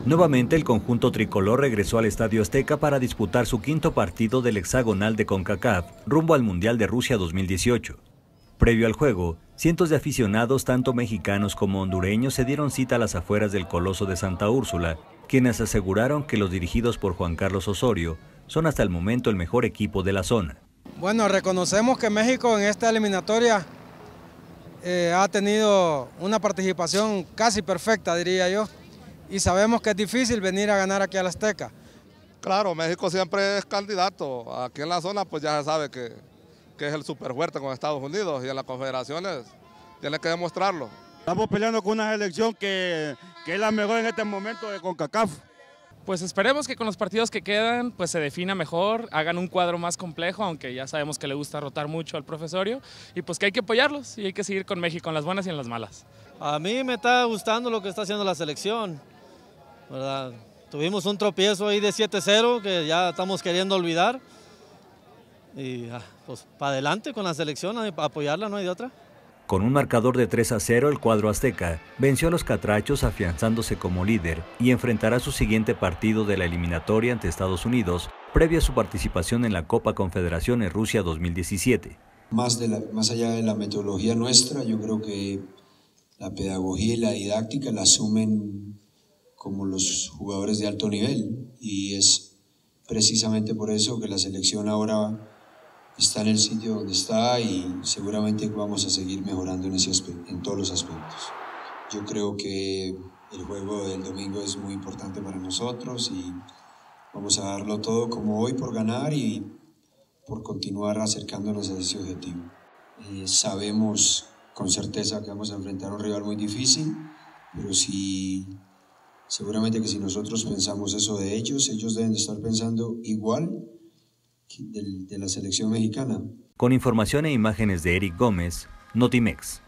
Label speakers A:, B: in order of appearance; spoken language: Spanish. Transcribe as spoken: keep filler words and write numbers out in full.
A: Nuevamente el conjunto tricolor regresó al Estadio Azteca para disputar su quinto partido del hexagonal de CONCACAF rumbo al Mundial de Rusia dos mil dieciocho. Previo al juego, cientos de aficionados, tanto mexicanos como hondureños, se dieron cita a las afueras del Coloso de Santa Úrsula, quienes aseguraron que los dirigidos por Juan Carlos Osorio son hasta el momento el mejor equipo de la zona.
B: Bueno, reconocemos que México en esta eliminatoria eh, ha tenido una participación casi perfecta, diría yo, y sabemos que es difícil venir a ganar aquí al Azteca.
C: Claro, México siempre es candidato. Aquí en la zona pues ya se sabe que, que es el súper fuerte con Estados Unidos, y en las confederaciones tiene que demostrarlo.
D: Estamos peleando con una selección que, que es la mejor en este momento de CONCACAF.
E: Pues esperemos que con los partidos que quedan pues se defina mejor, hagan un cuadro más complejo, aunque ya sabemos que le gusta rotar mucho al profesorio, y pues que hay que apoyarlos y hay que seguir con México en las buenas y en las malas.
F: A mí me está gustando lo que está haciendo la selección, ¿verdad? Tuvimos un tropiezo ahí de siete cero que ya estamos queriendo olvidar, y pues para adelante con la selección, para apoyarla, no hay de otra.
A: Con un marcador de tres a cero, el cuadro azteca venció a los catrachos, afianzándose como líder, y enfrentará su siguiente partido de la eliminatoria ante Estados Unidos, previa a su participación en la Copa Confederaciones Rusia dos mil diecisiete.
G: Más, de la, más allá de la metodología nuestra, yo creo que la pedagogía y la didáctica la asumen como los jugadores de alto nivel, y es precisamente por eso que la selección ahora está en el sitio donde está, y seguramente vamos a seguir mejorando en, ese aspecto, en todos los aspectos. Yo creo que el juego del domingo es muy importante para nosotros y vamos a darlo todo como hoy por ganar y por continuar acercándonos a ese objetivo. Eh, sabemos con certeza que vamos a enfrentar a un rival muy difícil, pero si, seguramente que si nosotros pensamos eso de ellos, ellos deben de estar pensando igual De, de la selección mexicana.
A: Con información e imágenes de Eric Gómez, Notimex.